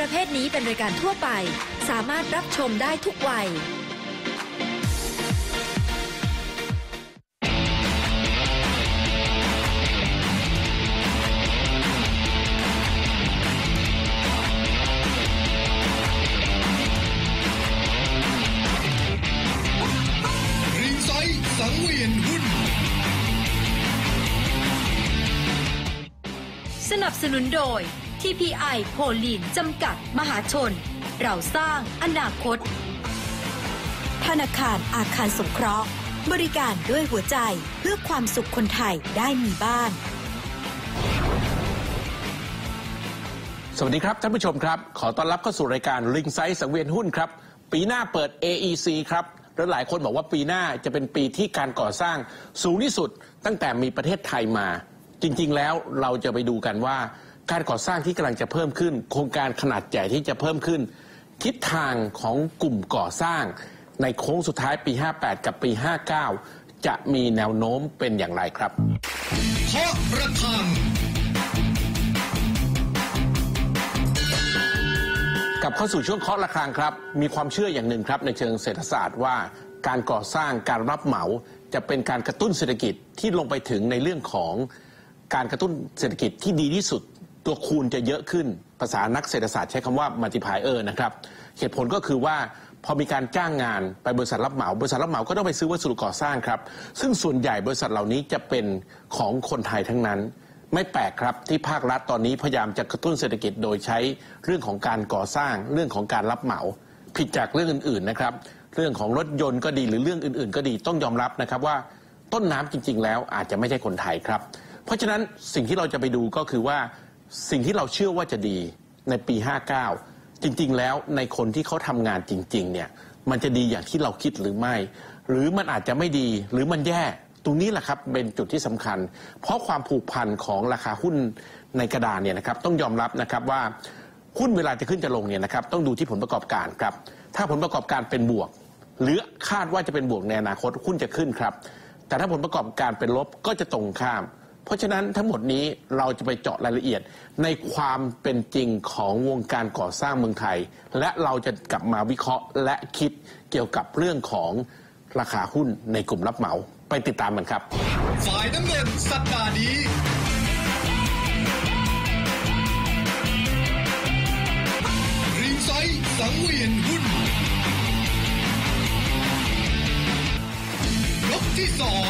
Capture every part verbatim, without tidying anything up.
ประเภทนี้เป็นรายการทั่วไปสามารถรับชมได้ทุกวัยริงไซด์สังเวียนหุ้นสนับสนุนโดย ที พี ไอ โพลีนจำกัดมหาชนเราสร้างอนาคตธนาคารอาคารสงเคราะห์บริการด้วยหัวใจเพื่อความสุขคนไทยได้มีบ้านสวัสดีครับท่านผู้ชมครับขอต้อนรับเข้าสู่รายการริงไซด์สังเวียนหุ้นครับปีหน้าเปิด เอ อี ซี ครับแล้วหลายคนบอกว่าปีหน้าจะเป็นปีที่การก่อสร้างสูงที่สุดตั้งแต่มีประเทศไทยมาจริงๆแล้วเราจะไปดูกันว่าการก่อสร้างที่กำลังจะเพิ่มขึ้นโครงการขนาดใหญ่ที่จะเพิ่มขึ้นทิศทางของกลุ่มก่อสร้างในโค้งสุดท้ายปีห้าแปดกับปีห้าเก้าจะมีแนวโน้มเป็นอย่างไรครับเคาะระฆังกลับเข้าสู่ช่วงเคาะระฆังครับมีความเชื่ออย่างหนึ่งครับในเชิงเศรษฐศาสตร์ว่าการก่อสร้างการรับเหมาจะเป็นการกระตุ้นเศรษฐกิจที่ลงไปถึงในเรื่องของการกระตุ้นเศรษฐกิจที่ดีที่สุดตัวคูณจะเยอะขึ้นภาษานักเศรษฐศาสตร์ใช้คำว่า multiplier นะครับเหตุผลก็คือว่าพอมีการจ้างงานไปบริษัทรับเหมาบริษัทรับเหมาก็ต้องไปซื้อวัสดุก่อสร้างครับซึ่งส่วนใหญ่บริษัทเหล่านี้จะเป็นของคนไทยทั้งนั้นไม่แปลกครับที่ภาครัฐตอนนี้พยายามจะกระตุ้นเศรษฐกิจโดยใช้เรื่องของการก่อสร้างเรื่องของการรับเหมาผิดจากเรื่องอื่นๆนะครับเรื่องของรถยนต์ก็ดีหรือเรื่องอื่นๆก็ดีต้องยอมรับนะครับว่าต้นน้ำจริงๆแล้วอาจจะไม่ใช่คนไทยครับเพราะฉะนั้นสิ่งที่เราจะไปดูก็คือว่าสิ่งที่เราเชื่อว่าจะดีในปีห้าเก้าจริงๆแล้วในคนที่เขาทำงานจริงๆเนี่ยมันจะดีอย่างที่เราคิดหรือไม่หรือมันอาจจะไม่ดีหรือมันแย่ตรงนี้แหละครับเป็นจุดที่สำคัญเพราะความผูกพันของราคาหุ้นในกระดานเนี่ยนะครับต้องยอมรับนะครับว่าหุ้นเวลาจะขึ้นจะลงเนี่ยนะครับต้องดูที่ผลประกอบการครับถ้าผลประกอบการเป็นบวกหรือคาดว่าจะเป็นบวกในอนาคตหุ้นจะขึ้นครับแต่ถ้าผลประกอบการเป็นลบก็จะตรงข้ามเพราะฉะนั้นทั้งหมดนี้เราจะไปเจาะรายละเอียดในความเป็นจริงของวงการก่อสร้างเมืองไทยและเราจะกลับมาวิเคราะห์และคิดเกี่ยวกับเรื่องของราคาหุ้นในกลุ่มรับเหมาไปติดตามกันครับฝ่ายน้ำเงินสัปดาห์นี้ริงไซด์สังเวียนหุ้นยกที่สอง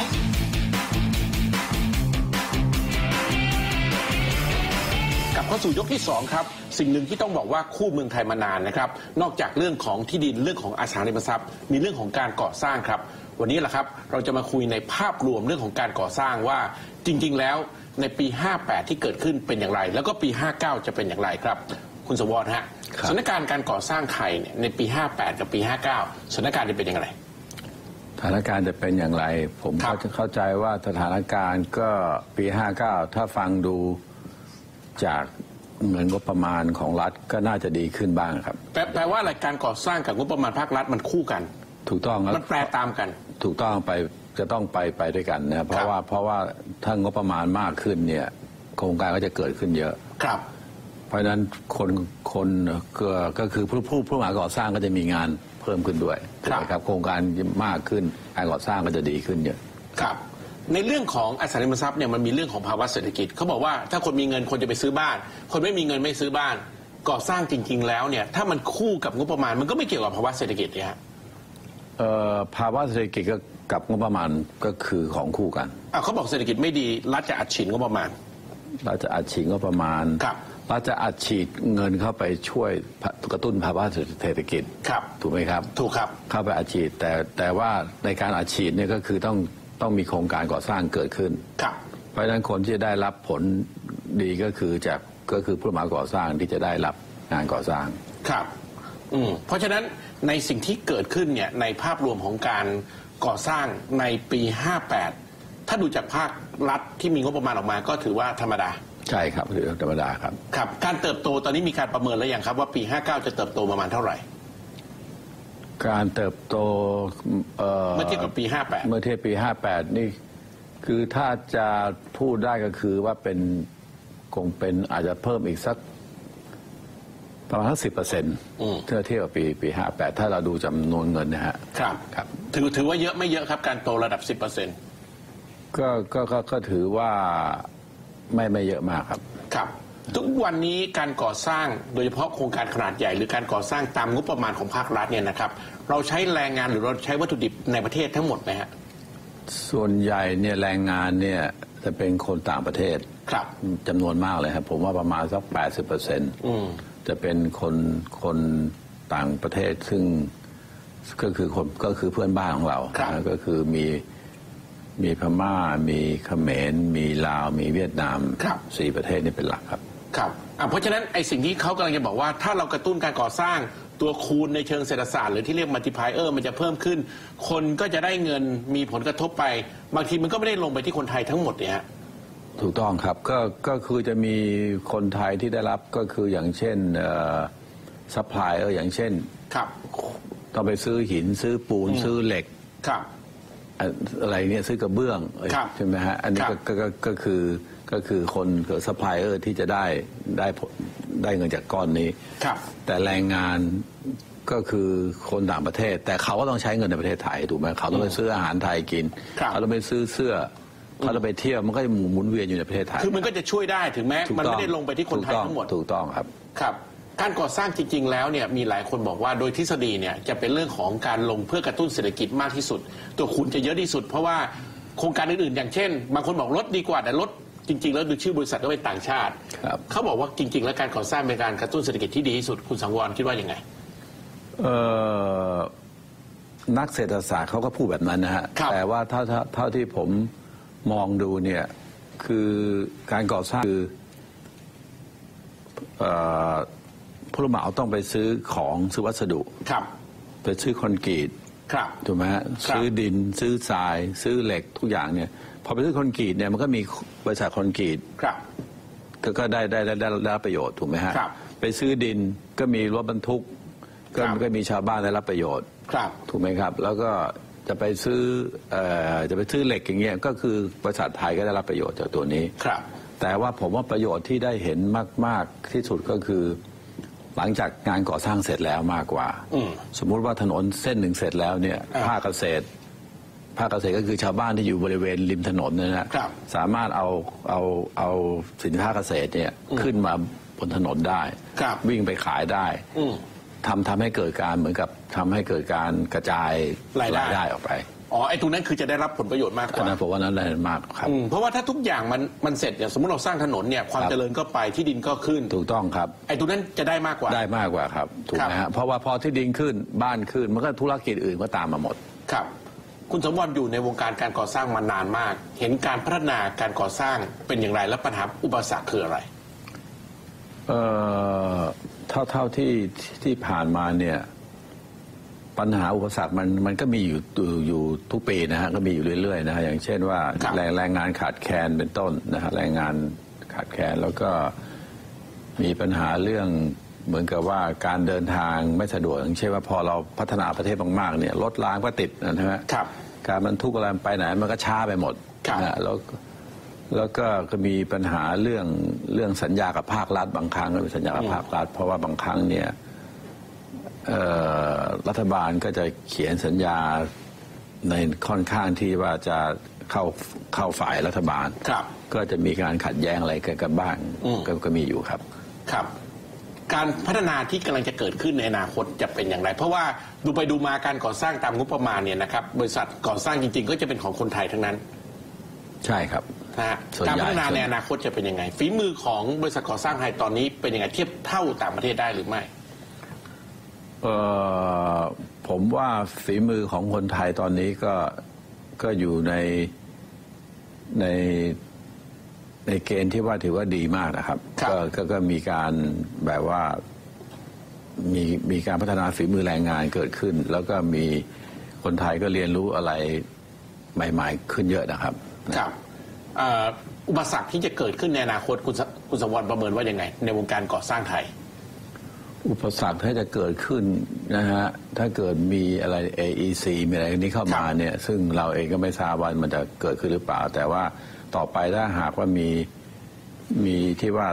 กลับเข้าสู่ยกที่สองครับสิ่งหนึ่งที่ต้องบอกว่าคู่เมืองไทยมานานนะครับนอกจากเรื่องของที่ดินเรื่องของอสังหาริมทรัพย์มีเรื่องของการก่อสร้างครับวันนี้แหละครับเราจะมาคุยในภาพรวมเรื่องของการก่อสร้างว่าจริงๆแล้วในปีห้าแปดที่เกิดขึ้นเป็นอย่างไรแล้วก็ปีห้าเก้าจะเป็นอย่างไรครับคุณสวรฮะสถานการณ์การก่อสร้างไทยเนี่ยในปีห้าแปดกับปีห้าเก้าสถานการณ์จะเป็นอย่างไรสถานการณ์จะเป็นอย่างไรผมก็จะเข้าใจว่าสถานการณ์ก็ปีห้าเก้าถ้าฟังดูจากเงินงบประมาณของรัฐก็น่าจะดีขึ้นบ้างครับแปลแปลว่าอะไรการก่อสร้างกับงบประมาณภาครัฐมันคู่กันถูกต้องครับมันแปลตามกันถูกต้องไปจะต้องไปไปด้วยกันนะเพราะว่าเพราะว่าถ้างบประมาณมากขึ้นเนี่ยโครงการก็จะเกิดขึ้นเยอะครับเพราะฉะนั้นคนคนก็ก็คือผู้ผู้ผู้หาก่อสร้างก็จะมีงานเพิ่มขึ้นด้วยครับโครงการมากขึ้นการก่อสร้างก็จะดีขึ้นเยอะครับในเรื่องของอสังหาริมทรัพย์เนี่ยมันมีเรื่องของภาวะเศรษฐกิจเขาบอกว่าถ้าคนมีเงินคนจะไปซื้อบ้านคนไม่มีเงินไม่ซื้อบ้านก่อสร้างจริงๆแล้วเนี่ยถ้ามันคู่กับงบประมาณมันก็ไม่เกี่ยวกับภาวะเศรษฐกิจเนี่ยฮะเอ่อภาวะเศรษฐกิจก็กับงบประมาณก็คือของคู่กันอ่ะเขาบอกเศรษฐกิจไม่ดีรัฐจะอัดฉีดงบประมาณรัฐจะอัดฉีดงบประมาณครับรัฐจะอัดฉีดเงินเข้าไปช่วยกระตุ้นภาวะเศรษฐกิจครับถูกไหมครับถูกครับเข้าไปอัดฉีดแต่แต่ว่าในการอัดฉีดเนี่ยก็คือต้องต้องมีโครงการก่อสร้างเกิดขึ้นครับเพราะฉะนั้นคนที่จะได้รับผลดีก็คือจากก็คือผู้รับเหมาก่อสร้างที่จะได้รับงานก่อสร้างครับอืมเพราะฉะนั้นในสิ่งที่เกิดขึ้นเนี่ยในภาพรวมของการก่อสร้างในปีห้าแปดถ้าดูจากภาครัฐที่มีงบประมาณออกมาก็ถือว่าธรรมดาใช่ครับถือธรรมดาครับครับการเติบโตตอนนี้มีการประเมินแล้วยังครับว่าปีห้าเก้าจะเติบโตประมาณเท่าไหร่การเติบโตเมื่อเทียบกับปีห้าแปดเมื่อเทียบปีห้าแปดนี่คือถ้าจะพูดได้ก็คือว่าเป็นคงเป็นอาจจะเพิ่มอีกสักปประมาณสิบเปอร์เซ็นต์เทียบเทียบกับปีปีห้าแปดถ้าเราดูจำนวนเงินนะฮะครับครับถือถือว่าเยอะไม่เยอะครับการโตระดับสิบเปอร์เซ็นต์ก็ก็ก็ก็ถือว่าไม่ไม่เยอะมากครับครับทุกวันนี้การก่อสร้างโดยเฉพาะโครงการขนาดใหญ่หรือการก่อสร้างตามงบประมาณของภาครัฐเนี่ยนะครับเราใช้แรงงานหรือเราใช้วัตถุดิบในประเทศทั้งหมดไหมฮะส่วนใหญ่เนี่ยแรงงานเนี่ยจะเป็นคนต่างประเทศครับจำนวนมากเลยครับผมว่าประมาณสักแปดสิบเปอร์เซ็นต์จะเป็นคนคนต่างประเทศซึ่งก็คือคนก็คือเพื่อนบ้านของเราก็คือมีมีพม่ามีเขมรมีลาวมีเวียดนามสี่ประเทศนี้เป็นหลักครับครับเพราะฉะนั้นไอ้สิ่งที่เขากำลังจะบอกว่าถ้าเรากระตุ้นการก่อสร้างตัวคูณในเชิงเศรษฐศาสตร์หรือที่เรียกมัลติพลายเออร์มันจะเพิ่มขึ้นคนก็จะได้เงินมีผลกระทบไปบางทีมันก็ไม่ได้ลงไปที่คนไทยทั้งหมดเนี่ยถูกต้องครับก็ก็คือจะมีคนไทยที่ได้รับก็คืออย่างเช่นซัพพลายเออร์อย่างเช่นครับต้องไปซื้อหินซื้อปูนซื้อเหล็กครับอะไรเนี่ยซื้อกระเบื้องใช่ไหมฮะอันนี้ก็ก็ก็คือก็คือคนเกิดซัพพลายเออร์ที่จะได้ได้ได้เงินจากก้อนนี้แต่แรงงานก็คือคนต่างประเทศแต่เขาก็ต้องใช้เงินในประเทศไทยถูกไหมเขาต้องไปซื้ออาหารไทยกินเขาต้องไปซื้อเสื้อเขาต้องไปเที่ยวมันก็จะหมุนเวียนอยู่ในประเทศไทยคือมันก็จะช่วยได้ถึงแม้มันไม่ได้ลงไปที่คนไทยทั้งหมดถูกต้องครับครับการก่อสร้างจริงๆแล้วเนี่ยมีหลายคนบอกว่าโดยทฤษฎีเนี่ยจะเป็นเรื่องของการลงเพื่อกระตุ้นเศรษฐกิจมากที่สุดตัวคูณจะเยอะที่สุดเพราะว่าโครงการอื่นๆอย่างเช่นบางคนบอกลดดีกว่าแต่ลดจริงๆแล้วดูชื่อบริษัทก็เป็นต่างชาติเขาบอกว่าจริงๆแล้วการก่อสร้างเป็นการกระตุ้นเศรษฐกิจที่ดีที่สุดคุณสังวรคิดว่ายังไงเอ่อนักเศรษฐศาสตร์เขาก็พูดแบบนั้นนะฮะแต่ว่าเท่าเท่าที่ผมมองดูเนี่ยคือการก่อสร้างคือผู้รับเหมาต้องไปซื้อของซื้อวัสดุไปซื้อคอนกรีตถูกไหมฮะซื้อดินซื้อทรายซื้อเหล็กทุกอย่างเนี่ยพอไปซื้อคอนกรีตเนี่ยมันก็มีบริษัทคอนกรีตก็ได้ได้ได้ได้รับประโยชน์ถูกไหมฮะไปซื้อดินก็มีรถบรรทุกก็ก็มีชาวบ้านได้รับประโยชน์ถูกไหมครับแล้วก็จะไปซื้อเอ่อจะไปซื้อเหล็กอย่างเงี้ยก็คือบริษัทไทยก็ได้รับประโยชน์จากตัวนี้แต่ว่าผมว่าประโยชน์ที่ได้เห็นมากๆที่สุดก็คือหลังจากงานก่อสร้างเสร็จแล้วมากกว่าสมมุติว่าถนนเส้นหนึ่งเสร็จแล้วเนี่ยภาคเกษตรภาคเกษตรก็คือชาวบ้านที่อยู่บริเวณริมถนนนะฮะสามารถเอาเอาเอาสินค้าเกษตรเนี่ยขึ้นมาบนถนนได้วิ่งไปขายได้ทำทำให้เกิดการเหมือนกับทำให้เกิดการกระจายรายได้ออกไปอ๋อไอ้ตรงนั้นคือจะได้รับผลประโยชน์มากกว่านะผมว่านั้นได้มากครับเพราะว่าถ้าทุกอย่างมันมันเสร็จอย่างสมมติเราสร้างถนนเนี่ยความเจริญก็ไปที่ดินก็ขึ้นถูกต้องครับไอ้ตรงนั้นจะได้มากกว่าได้มากกว่าครับถูกไหมฮะเพราะว่าพอที่ดินขึ้นบ้านขึ้นมันก็ธุรกิจอื่นก็ตามมาหมดครับคุณสมบัติอยู่ในวงการการก่อสร้างมานานมากเห็นการพัฒนาการก่อสร้างเป็นอย่างไรและปัญหาอุปสรรคคืออะไรเอ่อเท่าเท่าที่ที่ผ่านมาเนี่ยปัญหาอุปสรรคมันมันก็มีอยู่อยู่ทุกปีนะฮะก็มีอยู่เรื่อยๆนะฮะอย่างเช่นว่าแรงแรงงานขาดแคลนเป็นต้นนะฮะแรงงานขาดแคลนแล้วก็มีปัญหาเรื่องเหมือนกับว่าการเดินทางไม่สะดวกอย่างเช่นว่าพอเราพัฒนาประเทศมากๆเนี่ยรถรางก็ติดนะฮะการบรรทุกอะไรไปไหนมันก็ช้าไปหมดนะแล้วแล้วก็ก็มีปัญหาเรื่องเรื่องสัญญากับภาครัฐบางครั้งก็มีสัญญากับภาครัฐเพราะว่าบางครั้งเนี่ยรัฐบาลก็จะเขียนสัญญาในค่อนข้างที่ว่าจะเข้าเข้าฝ่ายรัฐบาลก็จะมีการขัดแย้งอะไรกันบ้างก็ก็มีอยู่ครับครับการพัฒนาที่กำลังจะเกิดขึ้นในอนาคตจะเป็นอย่างไรเพราะว่าดูไปดูมาการก่อสร้างตามงบประมาณเนี่ยนะครับบริษัทก่อสร้างจริงๆก็จะเป็นของคนไทยทั้งนั้นใช่ครับนะฮะการพัฒนาในอนาคตจะเป็นยังไงฝีมือของบริษัทก่อสร้างไทยตอนนี้เป็นยังไงเทียบเท่าต่างประเทศได้หรือไม่เอ่อผมว่าฝีมือของคนไทยตอนนี้ก็ก็อยู่ในในในเกณฑ์ที่ว่าถือว่าดีมากนะครับก็ก็ก็มีการแบบว่ามีมีการพัฒนาฝีมือแรงงานเกิดขึ้นแล้วก็มีคนไทยก็เรียนรู้อะไรใหม่ๆขึ้นเยอะนะครับครับอุปสรรคที่จะเกิดขึ้นในอนาคตคุณคุณสมวรประเมินว่ายังไงในวงการก่อสร้างไทยอุปสรรคถ้าจะเกิดขึ้นนะฮะถ้าเกิดมีอะไร เอ อี ซี มีอะไรนี้เข้ามาเนี่ยซึ่งเราเองก็ไม่ทราบว่ามันจะเกิดขึ้นหรือเปล่าแต่ว่าต่อไปถ้าหากว่ามีมีที่ว่า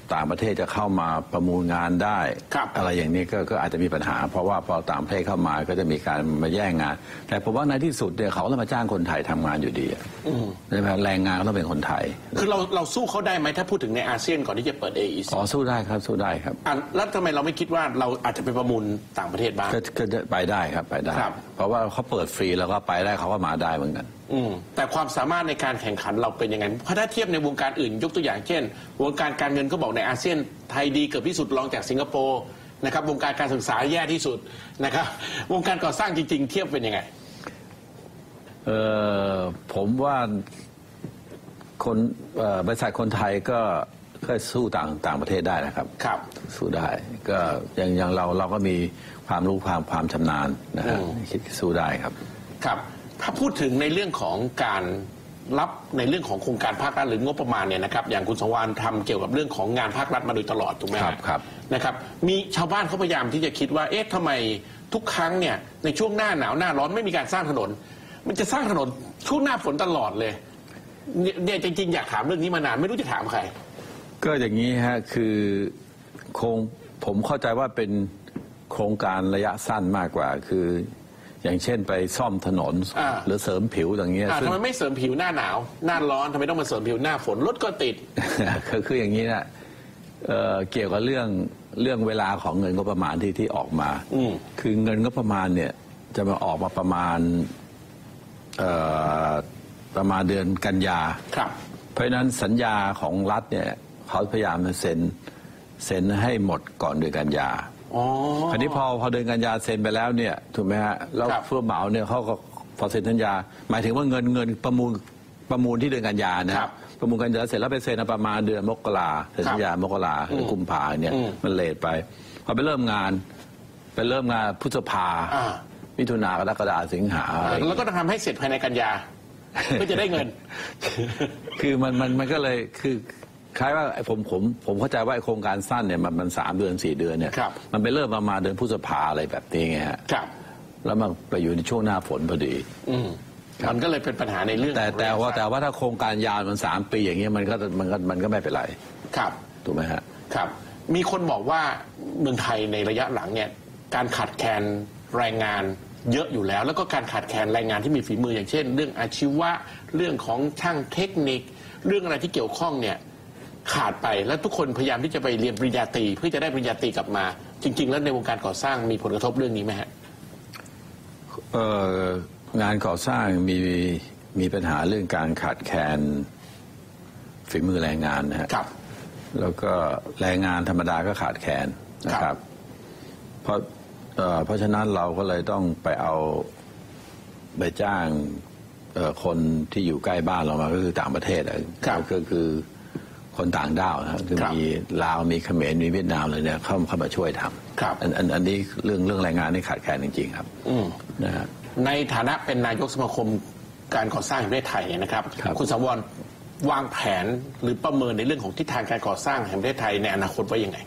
ต่างประเทศจะเข้ามาประมูลงานได้อะไรอย่างนี้ก็ก็อาจจะมีปัญหาเพราะว่าพอต่างประเทศเข้ามาก็จะมีการมาแย่งงานแต่ผมว่าในที่สุดเนี่ยเขาต้องมาจ้างคนไทยทำงานอยู่ดีใช่ไหมแรงงานก็ต้องเป็นคนไทยคือเราเราสู้เขาได้ไหมถ้าพูดถึงในอาเซียนก่อนที่จะเปิด เอ อี ซีอ๋อสู้ได้ครับสู้ได้ครับอ่ะแล้วทำไมเราไม่คิดว่าเราอาจจะไปประมูลต่างประเทศบ้างก็ไปได้ครับไปได้เพราะว่าเขาเปิดฟรีแล้วก็ไปได้เขาก็มาได้เหมือนกันอืมแต่ความสามารถในการแข่งขันเราเป็นยังไงเพราะถ้าเทียบในวงการอื่นยกตัวอย่างเช่นวงการการเงินก็บอกในอาเซียนไทยดีเกือบที่สุดรองจากสิงคโปร์นะครับวงการการศึกษาแย่ที่สุดนะครับวงการก่อสร้างจริงๆเทียบเป็นยังไงเออผมว่าคนบริษัทคนไทยก็ก็สู้ต่างต่างประเทศได้นะครับครับสู้ได้ก็อย่างอย่างเราเราก็มีความรู้ความความชำนาญนะฮะคิดสู้ได้ครับครับถ้าพูดถึงในเรื่องของการรับในเรื่องของโครงการภาครัฐหรืองบประมาณเนี่ยนะครับอย่างคุณสังวาลทำเกี่ยวกับเรื่องของงานภาครัฐมาโดยตลอดถูกไหมครับครับนะครับมีชาวบ้านเขาพยายามที่จะคิดว่าเอ๊ะทำไมทุกครั้งเนี่ยในช่วงหน้าหนาวหน้าร้อนไม่มีการสร้างถนนมันจะสร้างถนนช่วงหน้าฝนตลอดเลยเนี่ยจริงๆอยากถามเรื่องนี้มานานไม่รู้จะถามใครก็อย่างนี้ฮะคือโครงผมเข้าใจว่าเป็นโครงการระยะสั้นมากกว่าคืออย่างเช่นไปซ่อมถนนหรือเสริมผิวอย่างเงี้ยทำไมไม่เสริมผิวหน้าหนาวหน้าร้อนทำไมต้องมาเสริมผิวหน้าฝนรถก็ติดคือคืออย่างนี้นะเอ่อเกี่ยวกับเรื่องเรื่องเวลาของเงินงบประมาณที่ที่ออกมาคือเงินงบประมาณเนี่ยจะมาออกมาประมาณเอ่อประมาณเดือนกันยาครับเพราะฉะนั้นสัญญาของรัฐเนี่ยเขาพยายามจะเซ็นเซ็นให้หมดก่อนเดือนกันยาคราวนี้พอพอเดือนกันยาเซ็นไปแล้วเนี่ยถูกไหมฮะแล้วผู้รับเหมาเนี่ยเขาก็พอเซ็นสัญญาหมายถึงว่าเงินเงินประมูลประมูลที่เดือนกันยานะประมูลกันยาเสร็จแล้วไปเซ็นประมาณเดือนมกราสัญญามกราหรือกุมภาเนี่ยมันเลทไปพอไปเริ่มงานไปเริ่มงานพฤษภามิถุนากรกฎาสิงหาแล้วก็ต้องทำให้เสร็จภายในกันยาเพื่อจะได้เงินคือมันมันมันก็เลยคือคล้ายว่าผมผมผมเข้าใจว่าโครงการสั้นเนี่ยมันมันสามเดือนสี่เดือนเนี่ยมันไปเริ่มประมาณเดือนพฤษภาอะไรแบบนี้ไงฮะแล้วมันไปอยู่ในช่วงหน้าฝนพอดีมันก็เลยเป็นปัญหาในเรื่องแต่แต่ว่าแต่ว่าถ้าโครงการยาวมันสามปีอย่างเงี้ยมันก็มันก็มันก็ไม่เป็นไรครับถูกไหมฮะครับมีคนบอกว่าเมืองไทยในระยะหลังเนี่ยการขาดแคลนแรงงานเยอะอยู่แล้วแล้วก็การขาดแคลนแรงงานที่มีฝีมืออย่างเช่นเรื่องอาชีวะเรื่องของช่างเทคนิคเรื่องอะไรที่เกี่ยวข้องเนี่ยขาดไปแล้วทุกคนพยายามที่จะไปเรียนปริญญาตรีเพื่อจะได้ปริญญาตรีกลับมาจริงๆแล้วในวงการก่อสร้างมีผลกระทบเรื่องนี้ไหมฮะเอ่องานก่อสร้างมีมีปัญหาเรื่องการขาดแคลนฝีมือแรงงานนะฮะครับแล้วก็แรงงานธรรมดาก็ขาดแคลนนะครับเพราะเอ่อเพราะฉะนั้นเราก็เลยต้องไปเอาไปจ้างเอ่อคนที่อยู่ใกล้บ้านเรามาก็คือต่างประเทศก็คือคนต่างด้าวนะครับคือมีลาวมีเขมรมีเวียดนามเลยเนี่ยเข้าเข้ามาช่วยทำอันอันอันนี้เรื่องเรื่องแรงงานนี่ขาดแคลนจริงๆครับนะฮะในฐานะเป็นนายกสมาคมการก่อสร้างแห่งประเทศไทยเนี่ยนะครับคุณสังวรวางแผนหรือประเมินในเรื่องของทิศทางการก่อสร้างแห่งประเทศไทยในอนาคตไว้ยังไง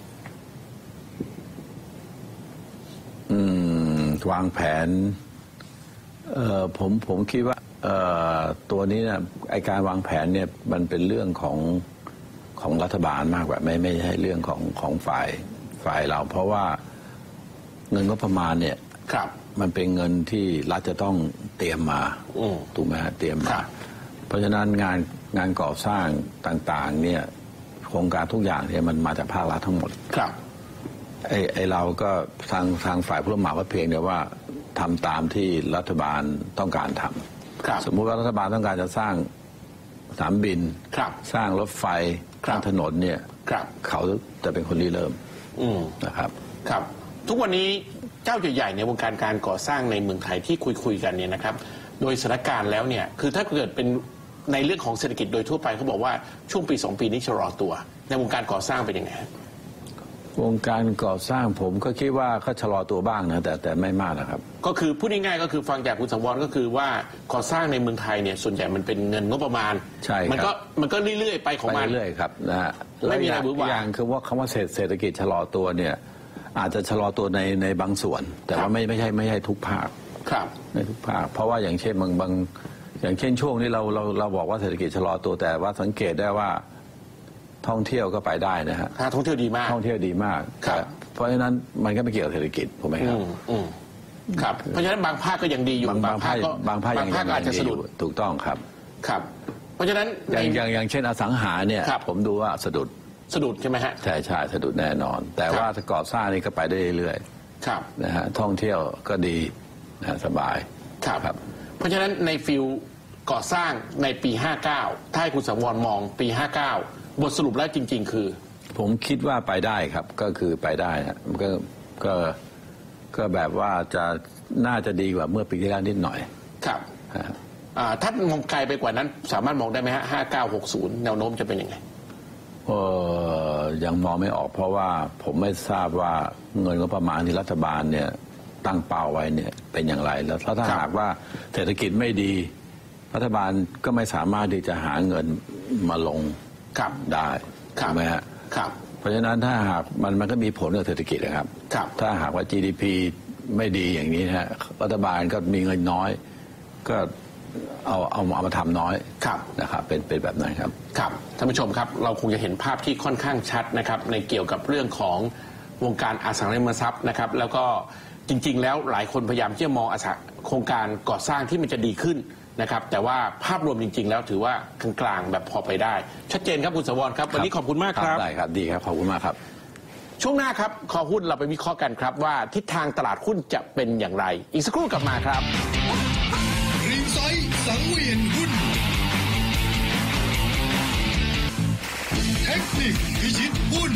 อืมวางแผนเอ่อผมผมคิดว่าเอ่อตัวนี้เนี่ยไอการวางแผนเนี่ยมันเป็นเรื่องของของรัฐบาลมากกว่าไม่ไม่ใช่เรื่องของของฝ่ายฝ่ายเราเพราะว่าเงินงบประมาณเนี่ยครับมันเป็นเงินที่รัฐจะต้องเตรียมมาถูกไหมฮะเตรียมมาเพราะฉะนั้นงานงานก่อสร้างต่างๆเนี่ยโครงการทุกอย่างเนี่ยมันมาจากภาครัฐทั้งหมดครับไอ้ไอ้เราก็ทางทางฝ่ายผู้รับเหมาก็เพียงแต่ว่าทำตามที่รัฐบาลต้องการทำสมมุติว่ารัฐบาลต้องการจะสร้างสนามบินสร้างรถไฟสร้างถนนเนี่ยเขาจะเป็นคนริเริ่มนะครับครับทุกวันนี้เจ้าใหญ่ๆในวงการการก่อสร้างในเมืองไทยที่คุยคุยกันเนี่ยนะครับโดยสถานการณ์แล้วเนี่ยคือถ้าเกิดเป็นในเรื่องของเศรษฐกิจโดยทั่วไปเขาบอกว่าช่วงปีสองปีนี้ชะลอตัวในวงการก่อสร้างเป็นยังไงวงการก่อสร้างผมก็คิดว่าก็ชะลอตัวบ้างนะแต่แต่ไม่มากนะครับก็คือพูดง่ายๆก็คือฟังจากคุณสังวรก็คือว่าก่อสร้างในเมืองไทยเนี่ยส่วนใหญ่มันเป็นเงินงบประมาณใช่มันก็มันก็เรื่อยๆไปของมันเรื่อยๆครับนะฮะไม่มีอะไรบื้อว่าอย่างคือว่าคำว่าเศรษฐกิจชะลอตัวเนี่ยอาจจะชะลอตัวในในบางส่วนแต่ว่าไม่ไม่ใช่ไม่ใช่ทุกภาคครับในทุกภาคเพราะว่าอย่างเช่นบางบางอย่างเช่นช่วงนี้เราเราเราบอกว่าเศรษฐกิจชะลอตัวแต่ว่าสังเกตได้ว่าท่องเที่ยวก็ไปได้นะฮะท่องเที่ยวดีมากท่องเที่ยวดีมากเพราะฉะนั้นมันก็ไม่เกี่ยวกับเศรษฐกิจถูกไหมครับครับเพราะฉะนั้นบางภาคก็ยังดีอยู่บางภาคก็บางภาคยังอาจจะสะดุดถูกต้องครับครับเพราะฉะนั้นอย่างอย่างอย่างเช่นอสังหาเนี่ยผมดูว่าสะดุดสะดุดใช่ไหมฮะใช่ใช่สะดุดแน่นอนแต่ว่าถ้าก่อสร้างนี่ก็ไปได้เรื่อยๆครับนะฮะท่องเที่ยวก็ดีนะสบายครับครับเพราะฉะนั้นในฟิลก่อสร้างในปีห้าเก้าถ้าให้คุณสังวรมองปีห้าเก้าบทสรุปแล้วจริงๆคือผมคิดว่าไปได้ครับก็คือไปได้นะก็ก็ก็แบบว่าจะน่าจะดีกว่าเมื่อปีที่แล้วนิดหน่อยครับถ้ามองไกลไปกว่านั้นสามารถมองได้ไหมฮะห้าเก้าหกศูนย์แนวโน้มจะเป็นยังไงเออยังมองไม่ออกเพราะว่าผมไม่ทราบว่าเงินงบประมาณที่รัฐบาลเนี่ยตั้งเป้าไว้เนี่ยเป็นอย่างไรแล้วถ้าหากว่าเศรษฐกิจไม่ดีรัฐบาลก็ไม่สามารถที่จะหาเงินมาลงได้ถูกไหมฮะเพราะฉะนั้นถ้าหากมันมันก็มีผลกับเศรษฐกิจนะครับถ้าหากว่า จี ดี พี ไม่ดีอย่างนี้ฮะรัฐบาลก็มีเงินน้อยก็เอาเอาเอามาทำน้อยนะครับเป็นเป็นแบบนั้นครับครับท่านผู้ชมครับเราคงจะเห็นภาพที่ค่อนข้างชัดนะครับในเกี่ยวกับเรื่องของวงการอสังหาริมทรัพย์นะครับแล้วก็จริงๆแล้วหลายคนพยายามที่จะมองอสังโครงการก่อสร้างที่มันจะดีขึ้นนะครับแต่ว่าภาพรวมจริงๆแล้วถือว่ากลางๆแบบพอไปได้ชัดเจนครับคุณสวรครับวันนี้ขอบคุณมากครับได้ครับดีครับขอบคุณมากครับช่วงหน้าครับคอหุ้นเราไปวิเคราะห์กันครับว่าทิศทางตลาดหุ้นจะเป็นอย่างไรอีกสักครู่กลับมาครับริงไซด์สังเวียนหุ้นเทคนิคพิชิตหุ้น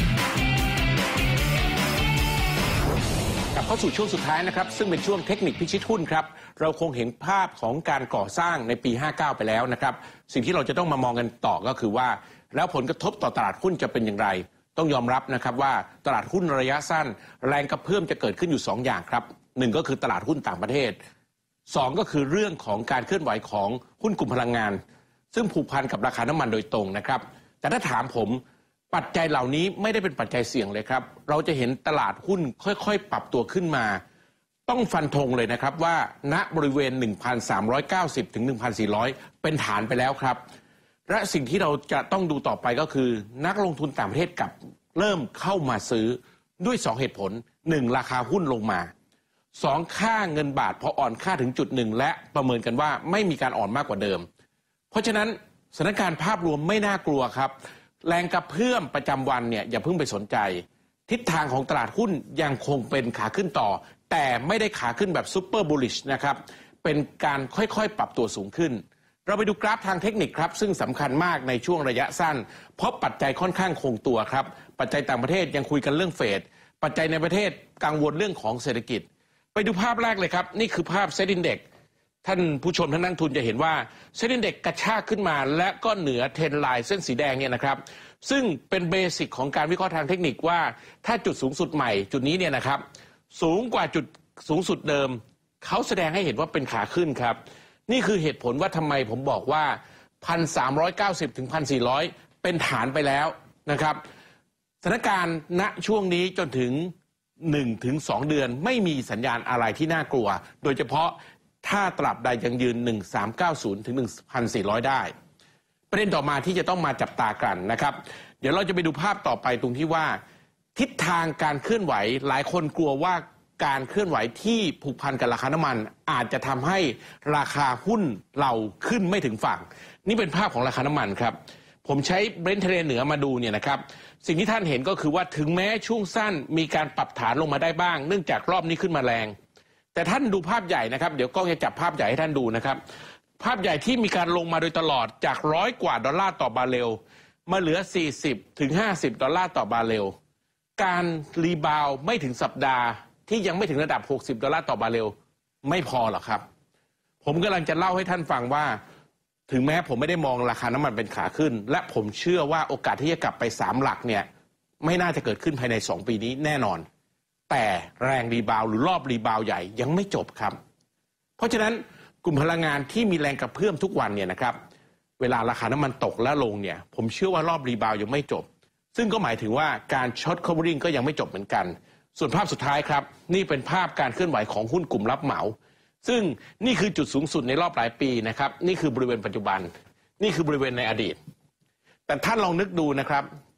กลับเข้าสู่ช่วงสุดท้ายนะครับซึ่งเป็นช่วงเทคนิคพิชิตหุ้นครับเราคงเห็นภาพของการก่อสร้างในปีห้าเก้าไปแล้วนะครับสิ่งที่เราจะต้องมามองกันต่อก็คือว่าแล้วผลกระทบต่อตลาดหุ้นจะเป็นอย่างไรต้องยอมรับนะครับว่าตลาดหุ้นระยะสั้นแรงกระเพื่อมจะเกิดขึ้นอยู่สองอย่างครับหนึ่งก็คือตลาดหุ้นต่างประเทศสองก็คือเรื่องของการเคลื่อนไหวของหุ้นกลุ่มพลังงานซึ่งผูกพันกับราคาน้ำมันโดยตรงนะครับแต่ถ้าถามผมปัจจัยเหล่านี้ไม่ได้เป็นปัจจัยเสี่ยงเลยครับเราจะเห็นตลาดหุ้นค่อยๆปรับตัวขึ้นมาต้องฟันธงเลยนะครับว่าณบริเวณ หนึ่งพันสามร้อยเก้าสิบ ถึง หนึ่งพันสี่ร้อย เป็นฐานไปแล้วครับและสิ่งที่เราจะต้องดูต่อไปก็คือนักลงทุนต่างประเทศกลับเริ่มเข้ามาซื้อด้วยสองเหตุผลหนึ่งราคาหุ้นลงมาสองค่าเงินบาทพออ่อนค่าถึงจุดหนึ่งและประเมินกันว่าไม่มีการอ่อนมากกว่าเดิมเพราะฉะนั้นสถานการณ์ภาพรวมไม่น่ากลัวครับแรงกระเพื่อมประจำวันเนี่ยอย่าเพิ่งไปสนใจทิศทางของตลาดหุ้นยังคงเป็นขาขึ้นต่อแต่ไม่ได้ขาขึ้นแบบซุปเปอร์บูลลิชนะครับเป็นการค่อยๆปรับตัวสูงขึ้นเราไปดูกราฟทางเทคนิคครับซึ่งสำคัญมากในช่วงระยะสั้นเพราะปัจจัยค่อนข้างคงตัวครับปัจจัยต่างประเทศยังคุยกันเรื่องเฟดปัจจัยในประเทศกังวลเรื่องของเศรษฐกิจไปดูภาพแรกเลยครับนี่คือภาพเซ็ตอินเด็กซ์ท่านผู้ชมท่านนักทุนจะเห็นว่าเซ็ตอินเด็กซ์กระชากขึ้นมาและก็เหนือเทรนไลน์เส้นสีแดงเนี่ยนะครับซึ่งเป็นเบสิกของการวิเคราะห์ทางเทคนิคว่าถ้าจุดสูงสุดใหม่จุดนี้เนี่ยนะครับสูงกว่าจุดสูงสุดเดิมเขาแสดงให้เห็นว่าเป็นขาขึ้นครับนี่คือเหตุผลว่าทำไมผมบอกว่า หนึ่งพันสามร้อยเก้าสิบ ถึง หนึ่งพันสี่ร้อย เป็นฐานไปแล้วนะครับสถานการณ์ณช่วงนี้จนถึง หนึ่งถึงสอง เดือนไม่มีสัญญาณอะไรที่น่ากลัวโดยเฉพาะถ้าตราบใดยังยืน หนึ่งพันสามร้อยเก้าสิบ ถึง หนึ่งพันสี่ร้อย ได้ประเด็นต่อมาที่จะต้องมาจับตากันนะครับเดี๋ยวเราจะไปดูภาพต่อไปตรงที่ว่าทิศทางการเคลื่อนไหวหลายคนกลัวว่าการเคลื่อนไหวที่ผูกพันกับราคาน้ำมันอาจจะทำให้ราคาหุ้นเราขึ้นไม่ถึงฝั่งนี่เป็นภาพของราคาน้ำมันครับผมใช้เบรนท์ทะเลเหนือมาดูเนี่ยนะครับสิ่งที่ท่านเห็นก็คือว่าถึงแม้ช่วงสั้นมีการปรับฐานลงมาได้บ้างเนื่องจากรอบนี้ขึ้นมาแรงแต่ท่านดูภาพใหญ่นะครับเดี๋ยวกล้องจะจับภาพใหญ่ให้ท่านดูนะครับภาพใหญ่ที่มีการลงมาโดยตลอดจากร้อยกว่าดอลลาร์ต่อบาร์เรลมาเหลือสี่สิบถึงห้าสิบดอลลาร์ต่อบาร์เรลการรีบาวไม่ถึงสัปดาห์ที่ยังไม่ถึงระดับหกสิบดอลลาร์ต่อบาร์เรลไม่พอหรอกครับผมกำลังจะเล่าให้ท่านฟังว่าถึงแม้ผมไม่ได้มองราคาน้ำมันเป็นขาขึ้นและผมเชื่อว่าโอกาสที่จะกลับไปสามหลักเนี่ยไม่น่าจะเกิดขึ้นภายในสองปีนี้แน่นอนแต่แรงรีบาวหรือรอบรีบาวใหญ่ยังไม่จบครับเพราะฉะนั้นกลุ่มพลังงานที่มีแรงกระเพื่อมทุกวันเนี่ยนะครับเวลาราคาน้ำมันตกและลงเนี่ยผมเชื่อว่ารอบรีบาวยังไม่จบซึ่งก็หมายถึงว่าการช็อตคัฟเวอริ่งก็ยังไม่จบเหมือนกันส่วนภาพสุดท้ายครับนี่เป็นภาพการเคลื่อนไหวของหุ้นกลุ่มรับเหมาซึ่งนี่คือจุดสูงสุดในรอบหลายปีนะครับนี่คือบริเวณปัจจุบันนี่คือบริเวณในอดีตแต่ท่านลองนึกดูนะครับต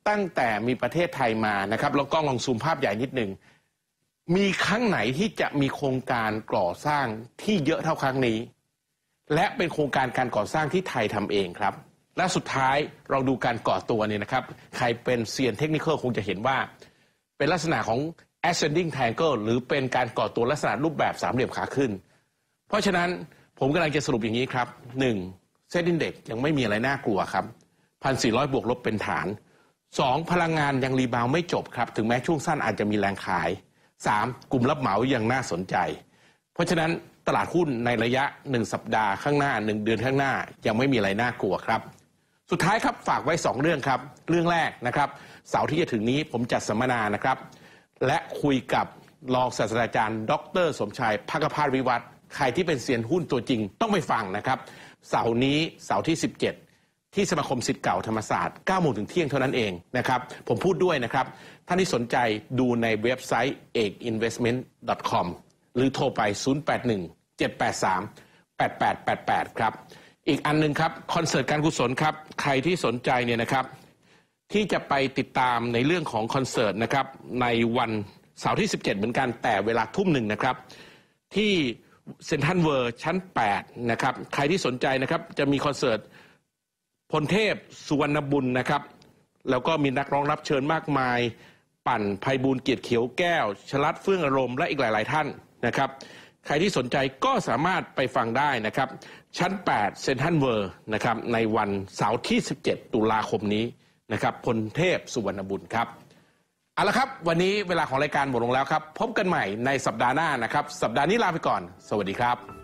ตั้งแต่มีประเทศไทยมานะครับแล้วก็ลองซูมภาพใหญ่นิดหนึ่งมีครั้งไหนที่จะมีโครงการก่อสร้างที่เยอะเท่าครั้งนี้และเป็นโครงการการก่อสร้างที่ไทยทำเองครับและสุดท้ายเราดูการก่อตัวเนี่ยนะครับใครเป็นเซียนเทคนิคคงจะเห็นว่าเป็นลักษณะของ ascending triangle หรือเป็นการก่อตัวลักษณะรูปแบบสามเหลี่ยมขาขึ้นเพราะฉะนั้นผมกำลังจะสรุปอย่างนี้ครับหนึ่งเซ็ตอินเด็กซ์ยังไม่มีอะไรน่ากลัวครับ หนึ่งพันสี่ร้อย บวกลบเป็นฐานสองพลังงานยังรีบาวไม่จบครับถึงแม้ช่วงสั้นอาจจะมีแรงขายสามกลุ่มรับเหมายังน่าสนใจเพราะฉะนั้นตลาดหุ้นในระยะหนึ่งสัปดาห์ข้างหน้าหนึ่งเดือนข้างหน้ายังไม่มีอะไรน่ากลัวครับสุดท้ายครับฝากไว้สองเรื่องครับเรื่องแรกนะครับเสาร์ที่จะถึงนี้ผมจัดสัมมนานะครับและคุยกับรองศาสตราจารย์ดร.สมชายภคพาสวิวัฒน์ใครที่เป็นเซียนหุ้นตัวจริงต้องไปฟังนะครับเสาร์นี้เสาร์ที่สิบเจ็ดที่สมาคมศิษย์เก่าธรรมศาสตร์เก้าโมงถึงเที่ยงเท่านั้นเองนะครับผมพูดด้วยนะครับท่านที่สนใจดูในเว็บไซต์ เอกอินเวสท์เมนต์ ดอท คอม หรือโทรไปศูนย์ แปด หนึ่ง เจ็ด แปด สาม แปด แปด แปด แปดครับอีกอันนึงครับคอนเสิร์ตการกุศลครับใครที่สนใจเนี่ยนะครับที่จะไปติดตามในเรื่องของคอนเสิร์ตนะครับในวันเสาร์ที่สิบเจ็ดเหมือนกันแต่เวลาทุ่มหนึ่งนะครับที่เซ็นทรัลเวิลด์ชั้นแปดนะครับใครที่สนใจนะครับจะมีคอนเสิร์ตพลเทพสุวรรณบุญนะครับแล้วก็มีนักร้องรับเชิญมากมายปั่นไพบูลย์เกียรติเขียวแก้วชลัดเฟื่องอารมณ์และอีกหลายๆท่านนะครับใครที่สนใจก็สามารถไปฟังได้นะครับชั้นแปดเซ็นทรัลเวิลด์นะครับในวันเสาร์ที่สิบเจ็ดตุลาคมนี้นะครับพลเทพสุวรรณบุญครับเอาละครับวันนี้เวลาของรายการหมดลงแล้วครับพบกันใหม่ในสัปดาห์หน้านะครับสัปดาห์นี้ลาไปก่อนสวัสดีครับ